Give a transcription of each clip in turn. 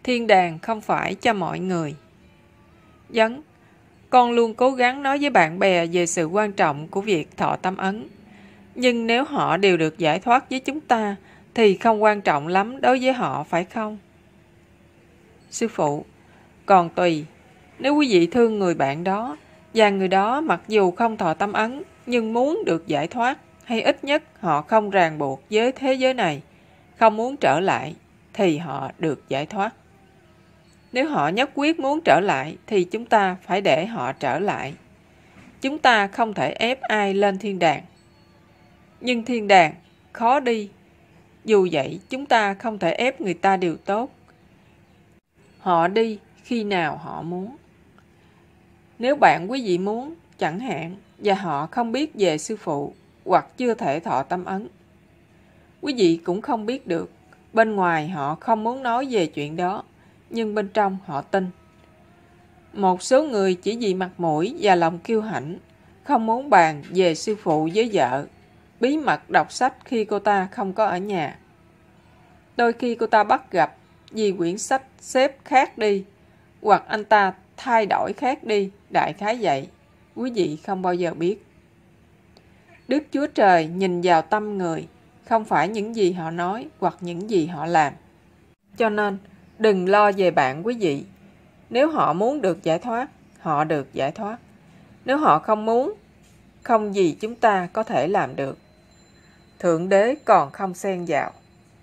Thiên đàng không phải cho mọi người. Dấn, con luôn cố gắng nói với bạn bè về sự quan trọng của việc thọ tâm ấn. Nhưng nếu họ đều được giải thoát với chúng ta, thì không quan trọng lắm đối với họ, phải không? Sư phụ, còn tùy. Nếu quý vị thương người bạn đó, và người đó mặc dù không thọ tâm ấn, nhưng muốn được giải thoát, hay ít nhất họ không ràng buộc với thế giới này, không muốn trở lại, thì họ được giải thoát. Nếu họ nhất quyết muốn trở lại, thì chúng ta phải để họ trở lại. Chúng ta không thể ép ai lên thiên đàng. Nhưng thiên đàng khó đi. Dù vậy, chúng ta không thể ép người ta điều tốt. Họ đi khi nào họ muốn. Nếu bạn quý vị muốn, chẳng hạn, và họ không biết về sư phụ, hoặc chưa thể thọ tâm ấn, quý vị cũng không biết được. Bên ngoài họ không muốn nói về chuyện đó, nhưng bên trong họ tin. Một số người chỉ vì mặt mũi và lòng kiêu hãnh, không muốn bàn về sư phụ với vợ, bí mật đọc sách khi cô ta không có ở nhà. Đôi khi cô ta bắt gặp vì quyển sách xếp khác đi, hoặc anh ta thay đổi khác đi, đại khái vậy. Quý vị không bao giờ biết. Đức Chúa Trời nhìn vào tâm người, không phải những gì họ nói hoặc những gì họ làm. Cho nên, đừng lo về bạn quý vị. Nếu họ muốn được giải thoát, họ được giải thoát. Nếu họ không muốn, không gì chúng ta có thể làm được. Thượng Đế còn không xen vào.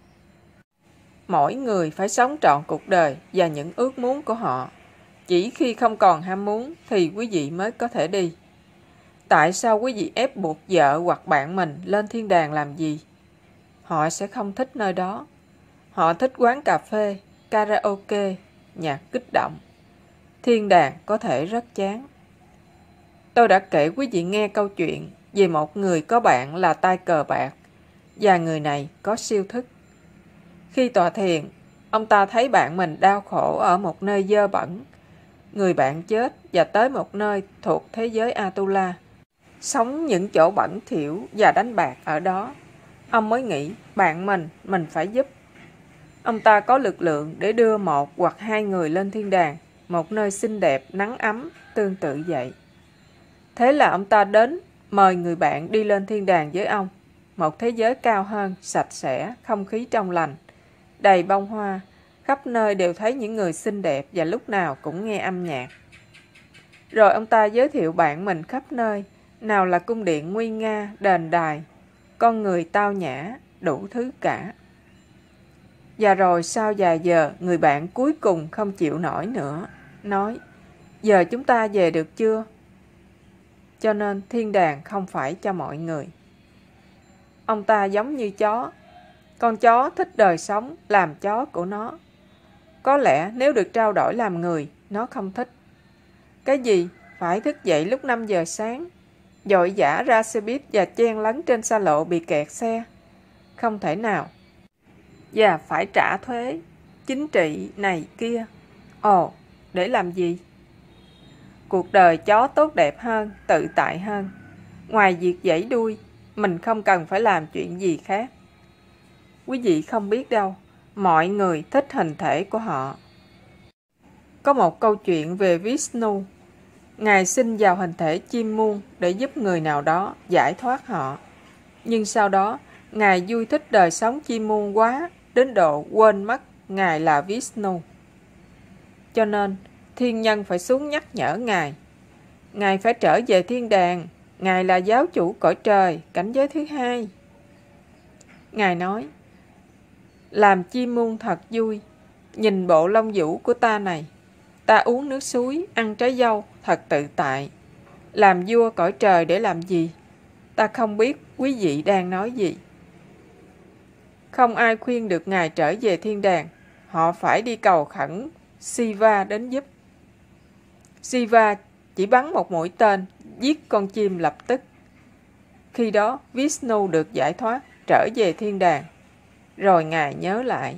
Mỗi người phải sống trọn cuộc đời và những ước muốn của họ. Chỉ khi không còn ham muốn thì quý vị mới có thể đi. Tại sao quý vị ép buộc vợ hoặc bạn mình lên thiên đàng làm gì? Họ sẽ không thích nơi đó. Họ thích quán cà phê, karaoke, nhạc kích động. Thiên đàng có thể rất chán. Tôi đã kể quý vị nghe câu chuyện về một người có bạn là tay cờ bạc, và người này có siêu thức. Khi tọa thiền, ông ta thấy bạn mình đau khổ ở một nơi dơ bẩn. Người bạn chết và tới một nơi thuộc thế giới Atula, sống những chỗ bẩn thỉu và đánh bạc ở đó. Ông mới nghĩ bạn mình phải giúp. Ông ta có lực lượng để đưa một hoặc hai người lên thiên đàng, một nơi xinh đẹp, nắng ấm, tương tự vậy. Thế là ông ta đến mời người bạn đi lên thiên đàng với ông, một thế giới cao hơn, sạch sẽ, không khí trong lành, đầy bông hoa, khắp nơi đều thấy những người xinh đẹp và lúc nào cũng nghe âm nhạc. Rồi ông ta giới thiệu bạn mình khắp nơi, nào là cung điện nguy nga, đền đài, con người tao nhã, đủ thứ cả. Và rồi sau vài giờ, người bạn cuối cùng không chịu nổi nữa, nói: giờ chúng ta về được chưa? Cho nên thiên đàng không phải cho mọi người. Ông ta giống như chó. Con chó thích đời sống, làm chó của nó. Có lẽ nếu được trao đổi làm người, nó không thích. Cái gì? Phải thức dậy lúc 5 giờ sáng, vội vã ra xe buýt và chen lấn trên xa lộ bị kẹt xe. Không thể nào. Và phải trả thuế, chính trị này kia. Ồ, để làm gì? Cuộc đời chó tốt đẹp hơn, tự tại hơn. Ngoài việc giãy đuôi, mình không cần phải làm chuyện gì khác. Quý vị không biết đâu, mọi người thích hình thể của họ. Có một câu chuyện về Vishnu. Ngài sinh vào hình thể chim muông để giúp người nào đó giải thoát họ. Nhưng sau đó, Ngài vui thích đời sống chim muông quá, đến độ quên mất Ngài là Vishnu. Cho nên, thiên nhân phải xuống nhắc nhở Ngài. Ngài phải trở về thiên đàng. Ngài là giáo chủ cõi trời, cảnh giới thứ hai. Ngài nói: làm chim muông thật vui. Nhìn bộ lông vũ của ta này. Ta uống nước suối, ăn trái dâu, thật tự tại. Làm vua cõi trời để làm gì? Ta không biết quý vị đang nói gì. Không ai khuyên được Ngài trở về thiên đàng. Họ phải đi cầu khẩn Shiva đến giúp. Shiva chỉ bắn một mũi tên, giết con chim lập tức. Khi đó, Vishnu được giải thoát, trở về thiên đàng. Rồi Ngài nhớ lại.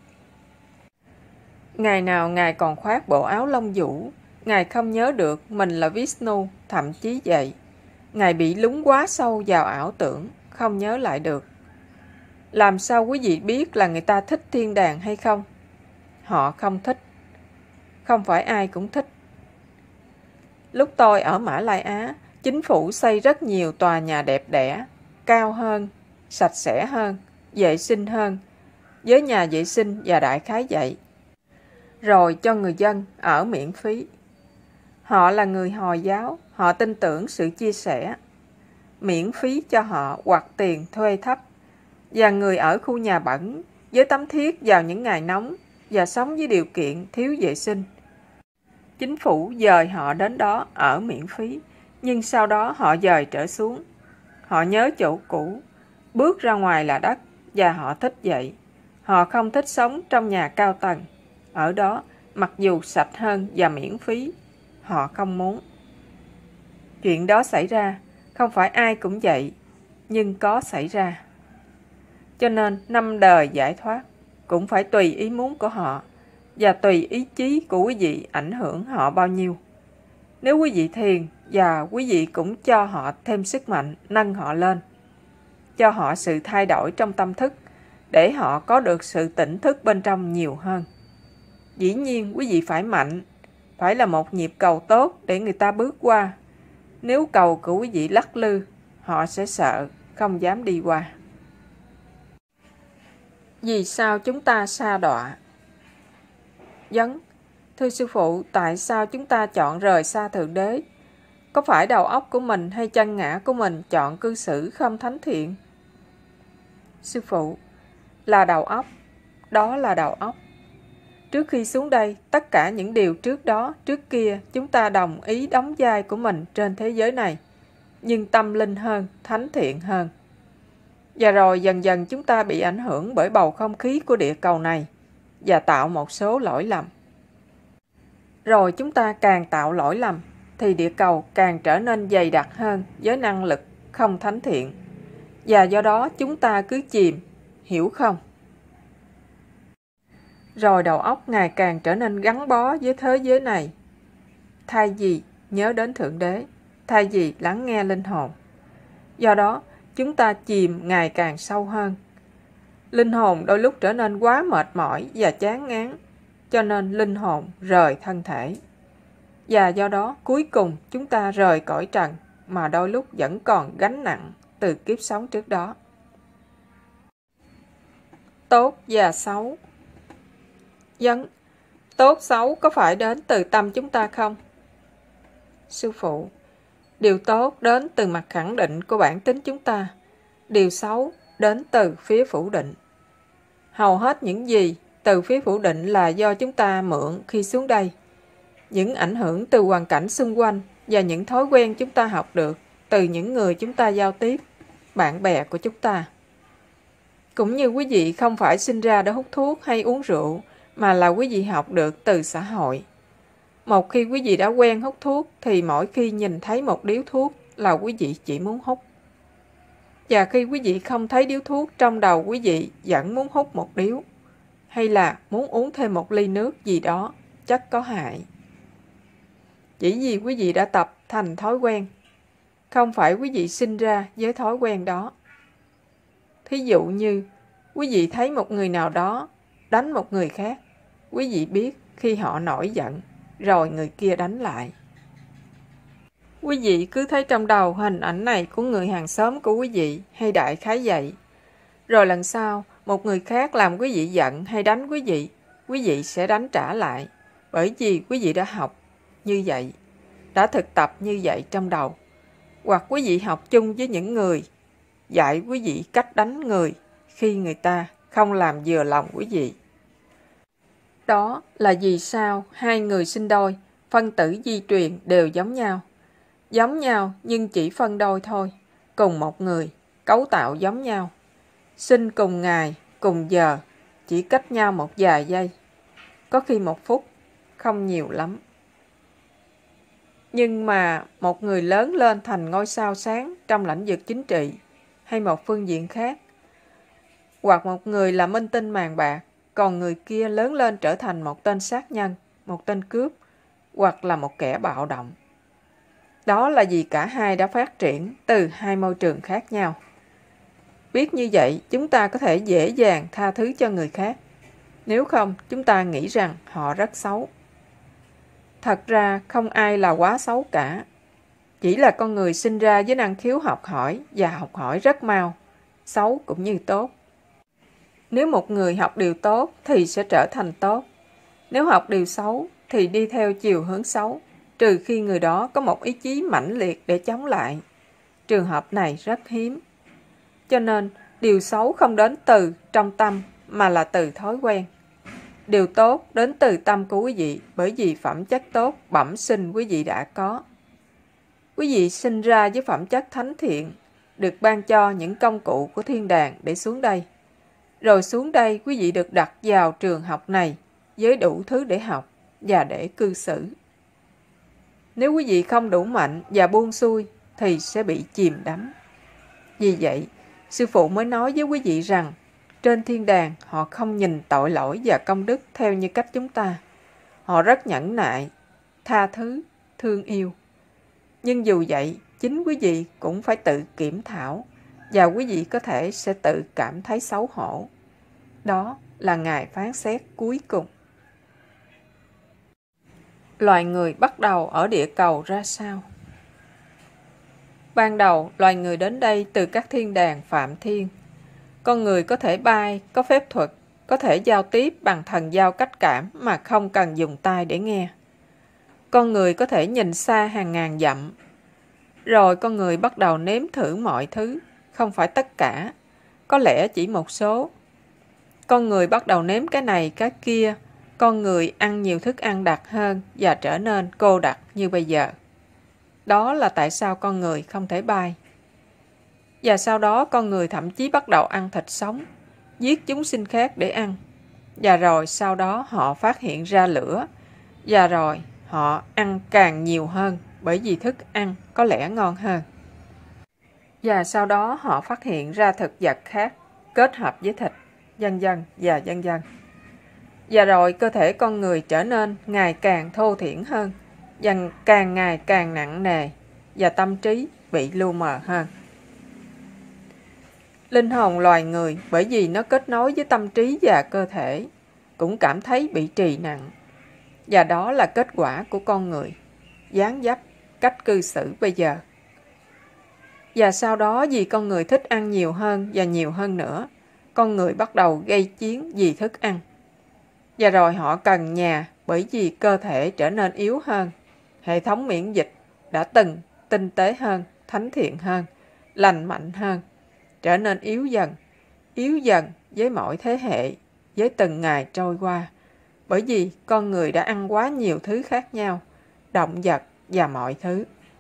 Ngày nào Ngài còn khoác bộ áo lông vũ, Ngài không nhớ được mình là Vishnu, thậm chí vậy. Ngài bị lún quá sâu vào ảo tưởng, không nhớ lại được. Làm sao quý vị biết là người ta thích thiên đàng hay không? họ không thích. Không phải ai cũng thích. Lúc tôi ở Mã Lai Á, chính phủ xây rất nhiều tòa nhà đẹp đẽ, cao hơn, sạch sẽ hơn, vệ sinh hơn, với nhà vệ sinh và đại khái vậy. Rồi cho người dân ở miễn phí. Họ là người Hồi giáo, họ tin tưởng sự chia sẻ. Miễn phí cho họ hoặc tiền thuê thấp. Và người ở khu nhà bẩn với tấm thiết vào những ngày nóng và sống với điều kiện thiếu vệ sinh. Chính phủ dời họ đến đó ở miễn phí, nhưng sau đó họ dời trở xuống. Họ nhớ chỗ cũ, bước ra ngoài là đất và họ thích vậy. Họ không thích sống trong nhà cao tầng. Ở đó, mặc dù sạch hơn và miễn phí, họ không muốn. Chuyện đó xảy ra, không phải ai cũng vậy, nhưng có xảy ra. Cho nên 5 đời giải thoát cũng phải tùy ý muốn của họ và tùy ý chí của quý vị ảnh hưởng họ bao nhiêu. Nếu quý vị thiền và quý vị cũng cho họ thêm sức mạnh, nâng họ lên, cho họ sự thay đổi trong tâm thức để họ có được sự tỉnh thức bên trong nhiều hơn. Dĩ nhiên quý vị phải mạnh, phải là một nhịp cầu tốt để người ta bước qua. Nếu cầu của quý vị lắc lư, họ sẽ sợ, không dám đi qua. Vì sao chúng ta sa đọa? Vấn: thưa sư phụ, tại sao chúng ta chọn rời xa Thượng Đế? Có phải đầu óc của mình hay chân ngã của mình chọn cư xử không thánh thiện? Sư phụ: là đầu óc, đó là đầu óc. Trước khi xuống đây, tất cả những điều trước đó, trước kia, chúng ta đồng ý đóng vai của mình trên thế giới này, nhưng tâm linh hơn, thánh thiện hơn. Và rồi dần dần chúng ta bị ảnh hưởng bởi bầu không khí của địa cầu này và tạo một số lỗi lầm. Rồi chúng ta càng tạo lỗi lầm, thì địa cầu càng trở nên dày đặc hơn với năng lực không thánh thiện. Và do đó chúng ta cứ chìm, hiểu không? Rồi đầu óc ngày càng trở nên gắn bó với thế giới này. Thay vì nhớ đến Thượng Đế, thay vì lắng nghe linh hồn. Do đó, chúng ta chìm ngày càng sâu hơn. Linh hồn đôi lúc trở nên quá mệt mỏi và chán ngán, cho nên linh hồn rời thân thể. Và do đó, cuối cùng chúng ta rời cõi trần mà đôi lúc vẫn còn gánh nặng từ kiếp sống trước đó. Tốt và xấu. Vấn: tốt xấu có phải đến từ tâm chúng ta không? Sư phụ: điều tốt đến từ mặt khẳng định của bản tính chúng ta. Điều xấu đến từ phía phủ định. Hầu hết những gì từ phía phủ định là do chúng ta mượn khi xuống đây. Những ảnh hưởng từ hoàn cảnh xung quanh và những thói quen chúng ta học được từ những người chúng ta giao tiếp, bạn bè của chúng ta. Cũng như quý vị không phải sinh ra để hút thuốc hay uống rượu, mà là quý vị học được từ xã hội. Một khi quý vị đã quen hút thuốc, thì mỗi khi nhìn thấy một điếu thuốc là quý vị chỉ muốn hút. Và khi quý vị không thấy điếu thuốc, trong đầu quý vị vẫn muốn hút một điếu, hay là muốn uống thêm một ly nước gì đó, chất có hại. Chỉ vì quý vị đã tập thành thói quen, không phải quý vị sinh ra với thói quen đó. Thí dụ như, quý vị thấy một người nào đó đánh một người khác, quý vị biết khi họ nổi giận, rồi người kia đánh lại. Quý vị cứ thấy trong đầu hình ảnh này của người hàng xóm của quý vị hay đại khái vậy. Rồi lần sau, một người khác làm quý vị giận hay đánh quý vị sẽ đánh trả lại. Bởi vì quý vị đã học như vậy, đã thực tập như vậy trong đầu. Hoặc quý vị học chung với những người dạy quý vị cách đánh người khi người ta không làm vừa lòng quý vị. Đó là vì sao hai người sinh đôi, phân tử di truyền đều giống nhau. Giống nhau nhưng chỉ phân đôi thôi, cùng một người, cấu tạo giống nhau. Sinh cùng ngày, cùng giờ, chỉ cách nhau một vài giây. Có khi 1 phút, không nhiều lắm. Nhưng mà một người lớn lên thành ngôi sao sáng trong lĩnh vực chính trị hay một phương diện khác, hoặc một người là minh tinh màn bạc, còn người kia lớn lên trở thành một tên sát nhân, một tên cướp, hoặc là một kẻ bạo động. Đó là vì cả hai đã phát triển từ hai môi trường khác nhau. Biết như vậy, chúng ta có thể dễ dàng tha thứ cho người khác. Nếu không, chúng ta nghĩ rằng họ rất xấu. Thật ra, không ai là quá xấu cả. Chỉ là con người sinh ra với năng khiếu học hỏi và học hỏi rất mau, xấu cũng như tốt. Nếu một người học điều tốt thì sẽ trở thành tốt. Nếu học điều xấu thì đi theo chiều hướng xấu, trừ khi người đó có một ý chí mãnh liệt để chống lại. Trường hợp này rất hiếm. Cho nên, điều xấu không đến từ trong tâm mà là từ thói quen. Điều tốt đến từ tâm của quý vị bởi vì phẩm chất tốt bẩm sinh quý vị đã có. Quý vị sinh ra với phẩm chất thánh thiện, được ban cho những công cụ của thiên đàng để xuống đây. Rồi xuống đây quý vị được đặt vào trường học này với đủ thứ để học và để cư xử. Nếu quý vị không đủ mạnh và buông xuôi thì sẽ bị chìm đắm. Vì vậy, Sư Phụ mới nói với quý vị rằng trên thiên đàng họ không nhìn tội lỗi và công đức theo như cách chúng ta. Họ rất nhẫn nại, tha thứ, thương yêu. Nhưng dù vậy, chính quý vị cũng phải tự kiểm thảo và quý vị có thể sẽ tự cảm thấy xấu hổ. Đó là ngày phán xét cuối cùng. Loài người bắt đầu ở địa cầu ra sao? Ban đầu, loài người đến đây từ các thiên đàng phạm thiên. Con người có thể bay, có phép thuật, có thể giao tiếp bằng thần giao cách cảm mà không cần dùng tai để nghe. Con người có thể nhìn xa hàng ngàn dặm. Rồi con người bắt đầu nếm thử mọi thứ, không phải tất cả, có lẽ chỉ một số. Con người bắt đầu nếm cái này, cái kia. Con người ăn nhiều thức ăn đặc hơn và trở nên cô đặc như bây giờ. Đó là tại sao con người không thể bay. Và sau đó con người thậm chí bắt đầu ăn thịt sống, giết chúng sinh khác để ăn. Và rồi sau đó họ phát hiện ra lửa. Và rồi họ ăn càng nhiều hơn bởi vì thức ăn có lẽ ngon hơn. Và sau đó họ phát hiện ra thực vật khác kết hợp với thịt, vân vân và vân vân. Và rồi cơ thể con người trở nên ngày càng thô thiển hơn, và càng ngày càng nặng nề, và tâm trí bị lu mờ hơn. Linh hồn loài người bởi vì nó kết nối với tâm trí và cơ thể, cũng cảm thấy bị trì nặng. Và đó là kết quả của con người, dáng dấp, cách cư xử bây giờ. Và sau đó vì con người thích ăn nhiều hơn và nhiều hơn nữa, con người bắt đầu gây chiến vì thức ăn. Và rồi họ cần nhà bởi vì cơ thể trở nên yếu hơn. Hệ thống miễn dịch đã từng tinh tế hơn, thánh thiện hơn, lành mạnh hơn, trở nên yếu dần với mỗi thế hệ, với từng ngày trôi qua. Bởi vì con người đã ăn quá nhiều thứ khác nhau, động vật và mọi thứ.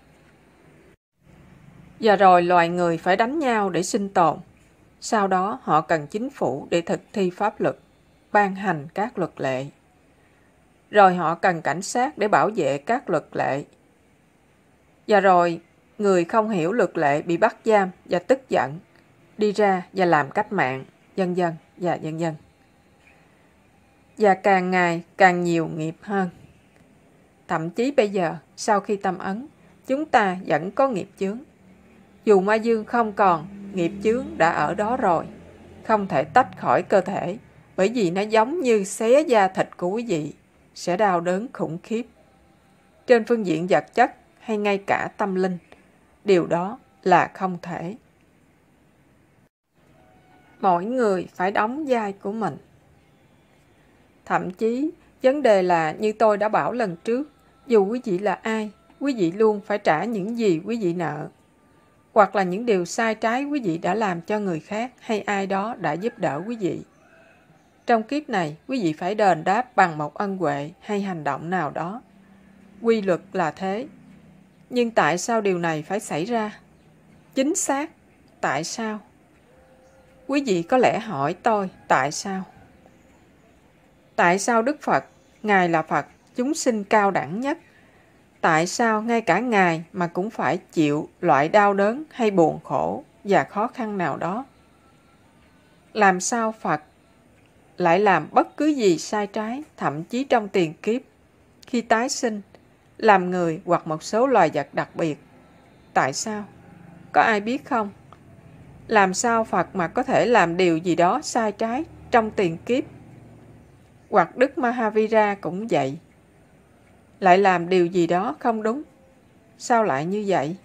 Và rồi loài người phải đánh nhau để sinh tồn. Sau đó họ cần chính phủ để thực thi pháp luật, ban hành các luật lệ. Rồi họ cần cảnh sát để bảo vệ các luật lệ. Và rồi người không hiểu luật lệ bị bắt giam và tức giận, đi ra và làm cách mạng, vân vân và vân vân. Và càng ngày càng nhiều nghiệp hơn. Thậm chí bây giờ, sau khi tâm ấn, chúng ta vẫn có nghiệp chướng. Dù ma dương không còn, nghiệp chướng đã ở đó rồi, không thể tách khỏi cơ thể, bởi vì nó giống như xé da thịt của quý vị, sẽ đau đớn khủng khiếp. Trên phương diện vật chất hay ngay cả tâm linh, điều đó là không thể. Mỗi người phải đóng vai của mình. Thậm chí, vấn đề là như tôi đã bảo lần trước, dù quý vị là ai, quý vị luôn phải trả những gì quý vị nợ. Hoặc là những điều sai trái quý vị đã làm cho người khác hay ai đó đã giúp đỡ quý vị. Trong kiếp này, quý vị phải đền đáp bằng một ân huệ hay hành động nào đó. Quy luật là thế. Nhưng tại sao điều này phải xảy ra? Chính xác, tại sao? Quý vị có lẽ hỏi tôi, tại sao? Tại sao Đức Phật, Ngài là Phật, chúng sinh cao đẳng nhất? Tại sao ngay cả Ngài mà cũng phải chịu loại đau đớn hay buồn khổ và khó khăn nào đó? Làm sao Phật lại làm bất cứ gì sai trái, thậm chí trong tiền kiếp, khi tái sinh, làm người hoặc một số loài vật đặc biệt? Tại sao? Có ai biết không? Làm sao Phật mà có thể làm điều gì đó sai trái trong tiền kiếp? Hoặc Đức Mahavira cũng vậy. Lại làm điều gì đó không đúng. Sao lại như vậy?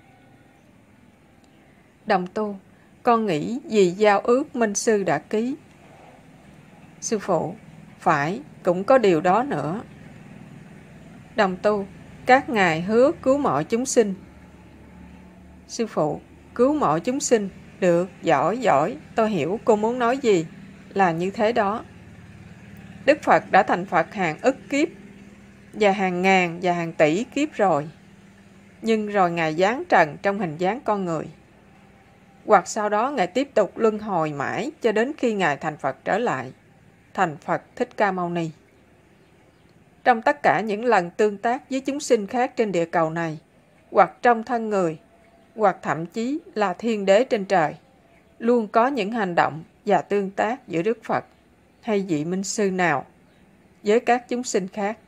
Đồng tu, con nghĩ vì giao ước minh sư đã ký. Sư phụ, phải, cũng có điều đó nữa. Đồng tu, các ngài hứa cứu mọi chúng sinh. Sư phụ, cứu mọi chúng sinh. Được, giỏi, giỏi, tôi hiểu cô muốn nói gì. Là như thế đó. Đức Phật đã thành Phật hàng ức kiếp, và hàng ngàn và hàng tỷ kiếp rồi. Nhưng rồi Ngài giáng trần trong hình dáng con người. Hoặc sau đó Ngài tiếp tục luân hồi mãi cho đến khi Ngài thành Phật trở lại, thành Phật Thích Ca Mâu Ni. Trong tất cả những lần tương tác với chúng sinh khác trên địa cầu này, hoặc trong thân người, hoặc thậm chí là thiên đế trên trời, luôn có những hành động và tương tác giữa Đức Phật hay vị minh sư nào với các chúng sinh khác.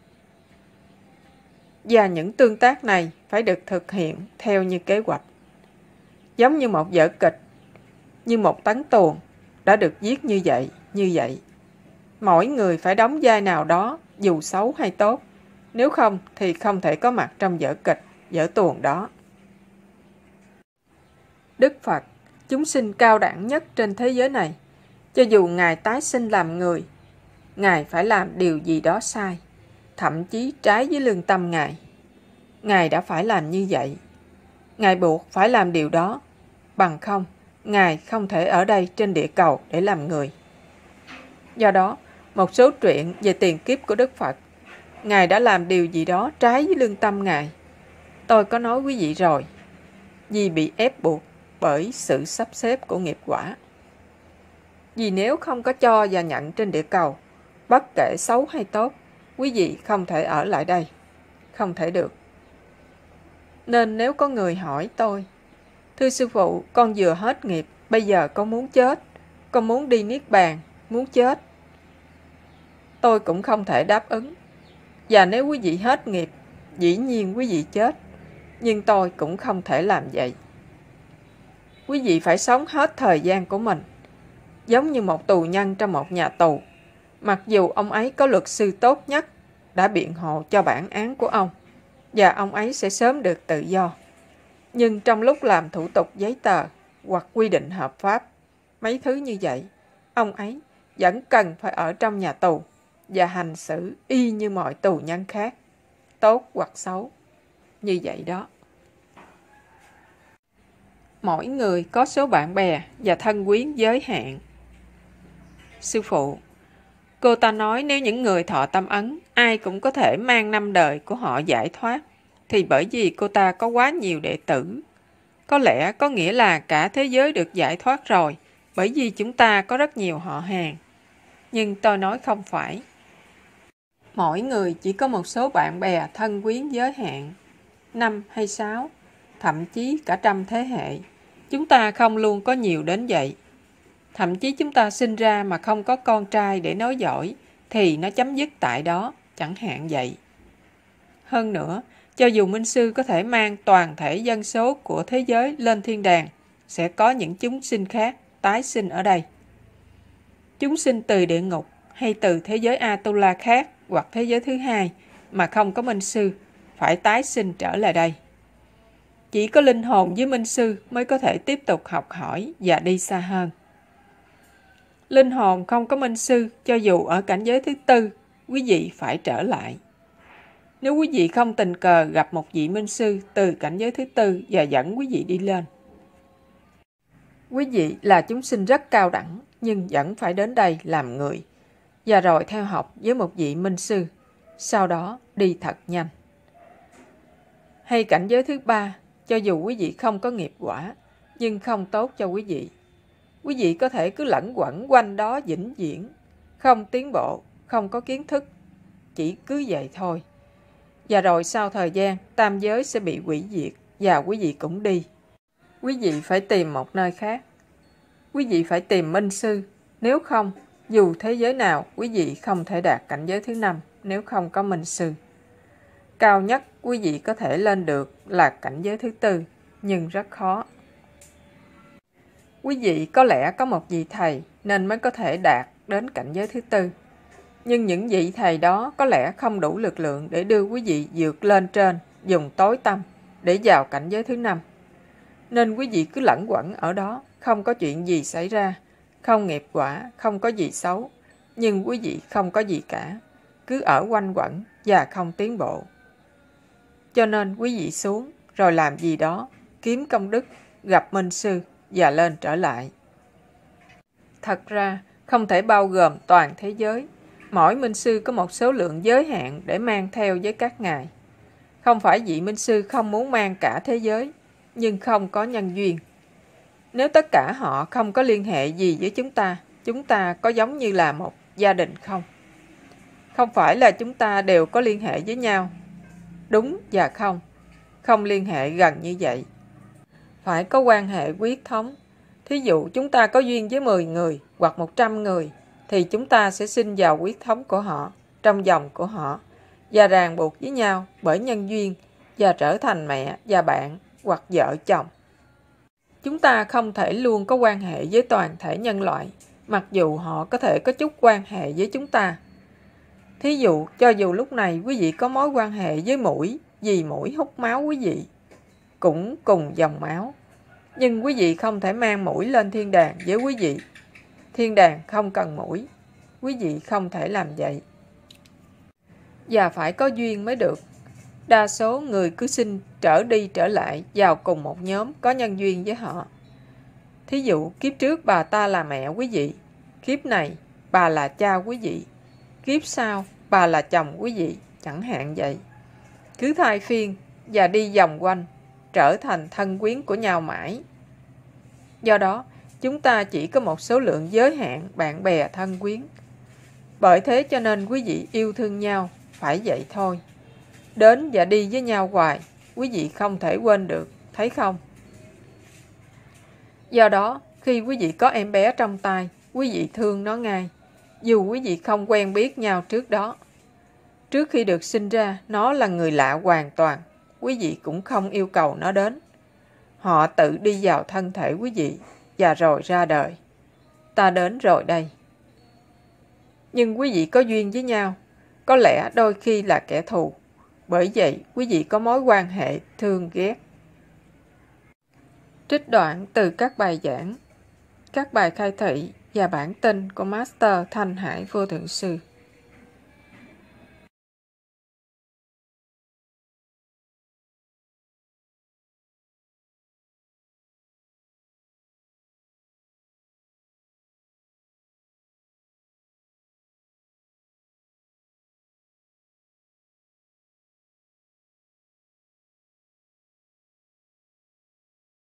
Và những tương tác này phải được thực hiện theo như kế hoạch. Giống như một vở kịch, như một tấn tuồng đã được viết như vậy. Mỗi người phải đóng vai nào đó, dù xấu hay tốt. Nếu không thì không thể có mặt trong vở kịch, vở tuồng đó. Đức Phật, chúng sinh cao đẳng nhất trên thế giới này, cho dù Ngài tái sinh làm người, Ngài phải làm điều gì đó sai, thậm chí trái với lương tâm Ngài. Ngài đã phải làm như vậy. Ngài buộc phải làm điều đó, bằng không, Ngài không thể ở đây trên địa cầu để làm người. Do đó, một số truyện về tiền kiếp của Đức Phật, Ngài đã làm điều gì đó trái với lương tâm Ngài. Tôi có nói quý vị rồi, vì bị ép buộc bởi sự sắp xếp của nghiệp quả. Vì nếu không có cho và nhận trên địa cầu, bất kể xấu hay tốt, quý vị không thể ở lại đây. Không thể được. Nên nếu có người hỏi tôi, thưa sư phụ, con vừa hết nghiệp, bây giờ con muốn chết, con muốn đi Niết Bàn, muốn chết. Tôi cũng không thể đáp ứng. Và nếu quý vị hết nghiệp, dĩ nhiên quý vị chết, nhưng tôi cũng không thể làm vậy. Quý vị phải sống hết thời gian của mình, giống như một tù nhân trong một nhà tù. Mặc dù ông ấy có luật sư tốt nhất, đã biện hộ cho bản án của ông, và ông ấy sẽ sớm được tự do. Nhưng trong lúc làm thủ tục giấy tờ hoặc quy định hợp pháp, mấy thứ như vậy, ông ấy vẫn cần phải ở trong nhà tù và hành xử y như mọi tù nhân khác, tốt hoặc xấu. Như vậy đó. Mỗi người có số bạn bè và thân quyến giới hạn. Sư phụ, cô ta nói nếu những người thọ tâm ấn, ai cũng có thể mang năm đời của họ giải thoát, thì bởi vì cô ta có quá nhiều đệ tử. Có lẽ có nghĩa là cả thế giới được giải thoát rồi, bởi vì chúng ta có rất nhiều họ hàng. Nhưng tôi nói không phải. Mỗi người chỉ có một số bạn bè thân quyến giới hạn, 5 hay 6, thậm chí cả trăm thế hệ. Chúng ta không luôn có nhiều đến vậy. Thậm chí chúng ta sinh ra mà không có con trai để nối dõi, thì nó chấm dứt tại đó, chẳng hạn vậy. Hơn nữa, cho dù minh sư có thể mang toàn thể dân số của thế giới lên thiên đàng, sẽ có những chúng sinh khác tái sinh ở đây. Chúng sinh từ địa ngục hay từ thế giới Atula khác hoặc thế giới thứ hai mà không có minh sư phải tái sinh trở lại đây. Chỉ có linh hồn với minh sư mới có thể tiếp tục học hỏi và đi xa hơn. Linh hồn không có minh sư, cho dù ở cảnh giới thứ tư, quý vị phải trở lại. Nếu quý vị không tình cờ gặp một vị minh sư từ cảnh giới thứ tư và dẫn quý vị đi lên. Quý vị là chúng sinh rất cao đẳng, nhưng vẫn phải đến đây làm người, và rồi theo học với một vị minh sư, sau đó đi thật nhanh. Hay cảnh giới thứ ba, cho dù quý vị không có nghiệp quả, nhưng không tốt cho quý vị. Quý vị có thể cứ lẩn quẩn quanh đó vĩnh viễn, không tiến bộ, không có kiến thức, chỉ cứ vậy thôi. Và rồi sau thời gian, tam giới sẽ bị hủy diệt và quý vị cũng đi. Quý vị phải tìm một nơi khác. Quý vị phải tìm minh sư. Nếu không, dù thế giới nào, quý vị không thể đạt cảnh giới thứ 5 nếu không có minh sư. Cao nhất quý vị có thể lên được là cảnh giới thứ 4, nhưng rất khó. Quý vị có lẽ có một vị thầy nên mới có thể đạt đến cảnh giới thứ 4. Nhưng những vị thầy đó có lẽ không đủ lực lượng để đưa quý vị vượt lên trên, dùng tối tâm để vào cảnh giới thứ 5. Nên quý vị cứ lẩn quẩn ở đó, không có chuyện gì xảy ra, không nghiệp quả, không có gì xấu, nhưng quý vị không có gì cả, cứ ở quanh quẩn và không tiến bộ. Cho nên quý vị xuống, rồi làm gì đó, kiếm công đức, gặp minh sư và lên trở lại. Thật ra, không thể bao gồm toàn thế giới. Mỗi minh sư có một số lượng giới hạn để mang theo với các ngài. Không phải vị minh sư không muốn mang cả thế giới, nhưng không có nhân duyên. Nếu tất cả họ không có liên hệ gì với chúng ta có giống như là một gia đình không? Không phải là chúng ta đều có liên hệ với nhau. Đúng và không liên hệ gần như vậy. Phải có quan hệ quyết thống. Thí dụ chúng ta có duyên với 10 người hoặc 100 người, thì chúng ta sẽ sinh vào quyết thống của họ, trong dòng của họ, và ràng buộc với nhau bởi nhân duyên và trở thành mẹ và bạn hoặc vợ chồng. Chúng ta không thể luôn có quan hệ với toàn thể nhân loại, mặc dù họ có thể có chút quan hệ với chúng ta. Thí dụ, cho dù lúc này quý vị có mối quan hệ với muỗi, vì muỗi hút máu quý vị, cũng cùng dòng máu. Nhưng quý vị không thể mang muỗi lên thiên đàng với quý vị. Thiên đàng không cần muỗi. Quý vị không thể làm vậy. Và phải có duyên mới được. Đa số người cứ sinh trở đi trở lại vào cùng một nhóm có nhân duyên với họ. Thí dụ, kiếp trước bà ta là mẹ quý vị, kiếp này bà là cha quý vị, kiếp sau bà là chồng quý vị, chẳng hạn vậy. Cứ thay phiên và đi vòng quanh, trở thành thân quyến của nhau mãi. Do đó, chúng ta chỉ có một số lượng giới hạn bạn bè thân quyến. Bởi thế cho nên quý vị yêu thương nhau, phải vậy thôi. Đến và đi với nhau hoài, quý vị không thể quên được, thấy không? Do đó, khi quý vị có em bé trong tay, quý vị thương nó ngay, dù quý vị không quen biết nhau trước đó. Trước khi được sinh ra, nó là người lạ hoàn toàn, quý vị cũng không yêu cầu nó đến. Họ tự đi vào thân thể quý vị và rồi ra đời. Ta đến rồi đây. Nhưng quý vị có duyên với nhau, có lẽ đôi khi là kẻ thù. Bởi vậy, quý vị có mối quan hệ thương ghét. Trích đoạn từ các bài giảng, các bài khai thị và bản tin của Master Thanh Hải Vô Thượng Sư.